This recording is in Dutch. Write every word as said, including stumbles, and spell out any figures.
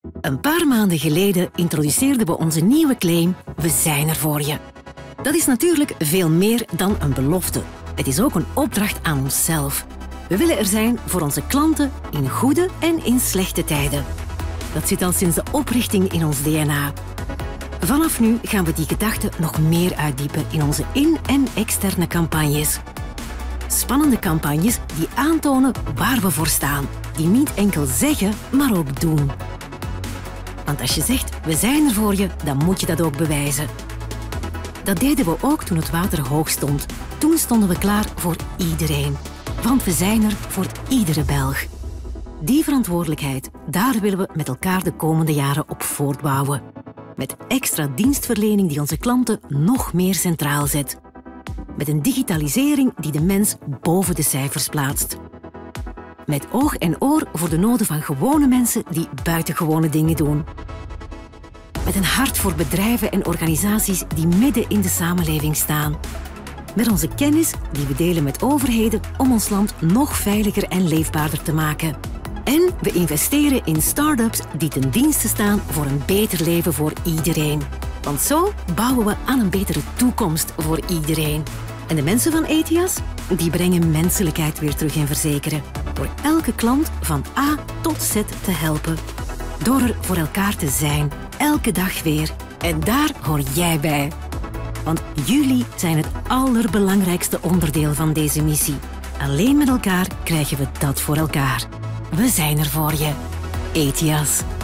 Een paar maanden geleden introduceerden we onze nieuwe claim We zijn er voor je. Dat is natuurlijk veel meer dan een belofte. Het is ook een opdracht aan onszelf. We willen er zijn voor onze klanten in goede en in slechte tijden. Dat zit al sinds de oprichting in ons D N A. Vanaf nu gaan we die gedachte nog meer uitdiepen in onze in- en externe campagnes. Spannende campagnes die aantonen waar we voor staan. Die niet enkel zeggen, maar ook doen. Want als je zegt, we zijn er voor je, dan moet je dat ook bewijzen. Dat deden we ook toen het water hoog stond. Toen stonden we klaar voor iedereen. Want we zijn er voor iedere Belg. Die verantwoordelijkheid, daar willen we met elkaar de komende jaren op voortbouwen. Met extra dienstverlening die onze klanten nog meer centraal zet. Met een digitalisering die de mens boven de cijfers plaatst. Met oog en oor voor de noden van gewone mensen die buitengewone dingen doen. Met een hart voor bedrijven en organisaties die midden in de samenleving staan. Met onze kennis die we delen met overheden om ons land nog veiliger en leefbaarder te maken. En we investeren in start-ups die ten dienste staan voor een beter leven voor iedereen. Want zo bouwen we aan een betere toekomst voor iedereen. En de mensen van Ethias, die brengen menselijkheid weer terug in verzekeren. Door elke klant van A tot Z te helpen. Door er voor elkaar te zijn, elke dag weer. En daar hoor jij bij. Want jullie zijn het allerbelangrijkste onderdeel van deze missie. Alleen met elkaar krijgen we dat voor elkaar. We zijn er voor je. Ethias.